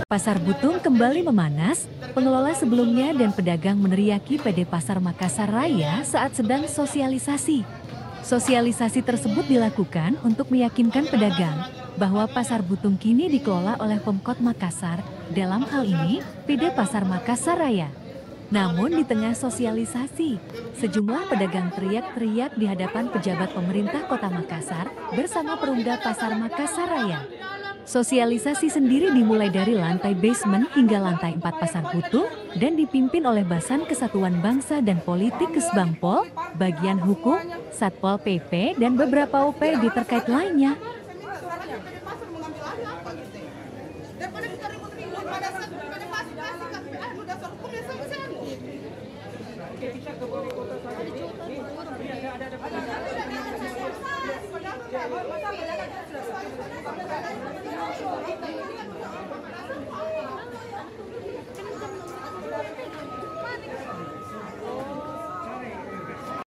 Pasar Butung kembali memanas, pengelola sebelumnya dan pedagang meneriaki PD Pasar Makassar Raya saat sedang sosialisasi. Sosialisasi tersebut dilakukan untuk meyakinkan pedagang bahwa Pasar Butung kini dikelola oleh Pemkot Makassar, dalam hal ini PD Pasar Makassar Raya. Namun di tengah sosialisasi, sejumlah pedagang teriak-teriak di hadapan pejabat pemerintah Kota Makassar bersama perumda Pasar Makassar Raya. Sosialisasi sendiri dimulai dari lantai basement hingga lantai 4 Pasar Butung dan dipimpin oleh Basan Kesatuan Bangsa dan Politik Kesbangpol, Bagian Hukum, Satpol PP, dan beberapa OPD terkait lainnya.